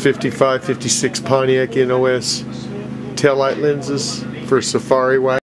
55, 56 Pontiac NOS taillight lenses for Safari wagon.